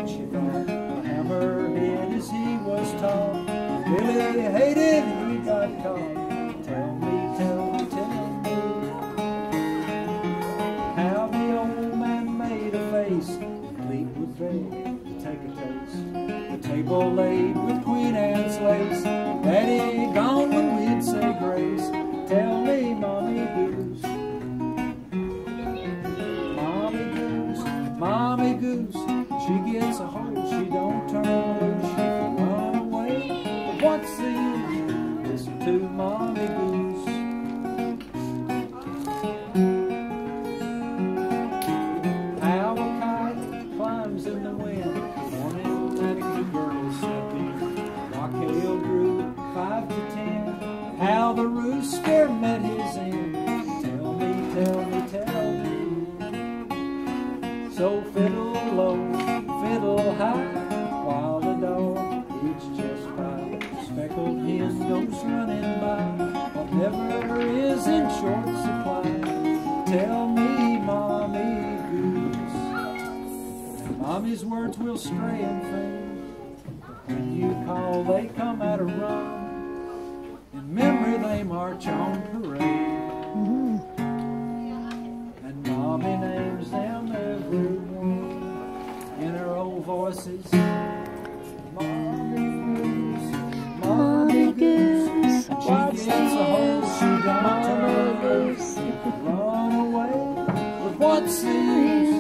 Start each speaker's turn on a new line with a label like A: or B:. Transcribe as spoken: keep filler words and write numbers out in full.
A: what she thought. A hammerhead as he was taught. Billy hated he got caught. Tell me, tell me, tell me how the old man made a face, complete with beg to take a taste. The table laid with Queen Anne's lace, Daddy gone when we'd say grace. Tell me, Mommy Goose, Mommy Goose, Mommy Goose, she gets a hold, she don't turn loose, she can run away. But what's the use? Listen to Mommy Goose. How a kite climbs in the wind, morning let the girls step in. Rock hail grew five to ten, how the rooster met his end. Tell me, tell me, tell me. So fiddle low, fiddle high, while the dog eats just by. Speckled hen goes running by, whatever is in short supply. Tell me, Mommy Goose. And Mommy's words will stray and fade, but when you call they come at a run. In memory they march on parade, and Mommy names them every one in her old voices. Mommy Goose, Mommy Goose, she gets a hold, she don't turn loose, run away, but what's the use?